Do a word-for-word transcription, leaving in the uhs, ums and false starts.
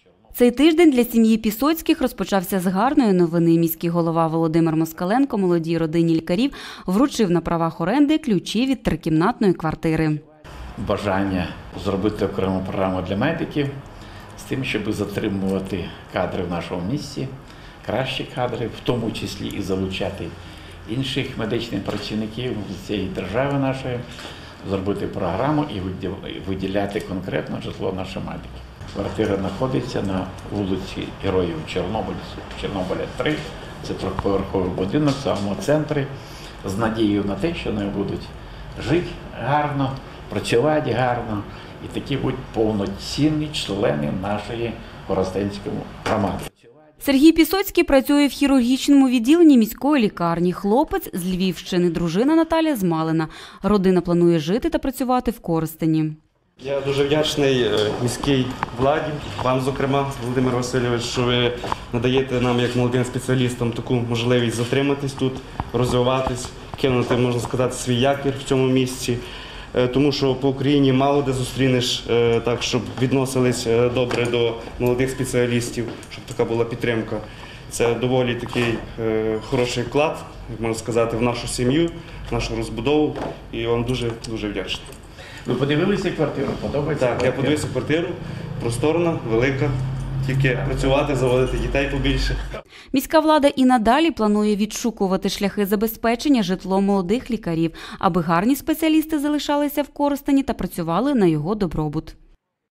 Цей тиждень для сім'ї Пісоцьких розпочався з гарної новини. Міський голова Володимир Москаленко молодій родині лікарів вручив на правах оренди ключі від трикімнатної квартири. Бажання зробити окрему програму для медиків з тим, щоб затримувати кадри в нашому місті, кращі кадри, в тому числі і залучати інших медичних працівників з цієї держави нашої, зробити програму і виділяти конкретно житло нашим медикам. Квартира знаходиться на вулиці Героїв Чорнобиля, три. Це трьохповерховий будинок в самому центрі, з надією на те, що вони будуть жити гарно, працювати гарно і такі будуть повноцінні члени нашої Коростенської громади. Сергій Пісоцький працює в хірургічному відділенні міської лікарні. Хлопець з Львівщини, дружина Наталя з Малина. Родина планує жити та працювати в Коростені. Я дуже вдячний міській владі, вам, зокрема, Володимир Васильович, що ви надаєте нам, як молодим спеціалістам, таку можливість затриматись тут, розвиватись, кинути, можна сказати, свій якір в цьому місці. Тому що по Україні мало де зустрінеш так, щоб відносились добре до молодих спеціалістів, щоб така була підтримка. Це доволі такий хороший вклад, як можна сказати, в нашу сім'ю, в нашу розбудову. І вам дуже-дуже вдячний. Ви подивилися квартиру? Подобається? Так, я подивився квартиру, просторна, велика, тільки працювати, заводити дітей побільше. Міська влада і надалі планує відшукувати шляхи забезпечення житлом молодих лікарів, аби гарні спеціалісти залишалися в Коростені та працювали на його добробут.